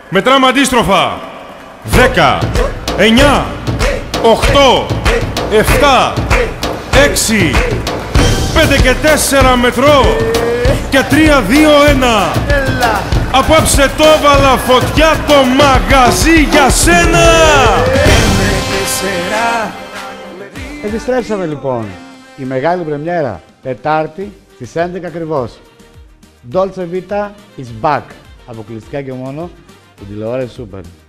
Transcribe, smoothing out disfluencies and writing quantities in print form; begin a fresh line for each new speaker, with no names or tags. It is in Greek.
Μετράμε αντίστροφα. 10, 9, 8, 7, 6, 5 και 4 μετρώ και 3, 2, 1. Απόψε το έβαλα φωτιά το μαγαζί για σένα.
Επιστρέψαμε λοιπόν. Η μεγάλη πρεμιέρα, Τετάρτη στις 11 ακριβώς. Dolce Vita is back. Αποκλειστικά και μόνο στην τηλεόραση Super.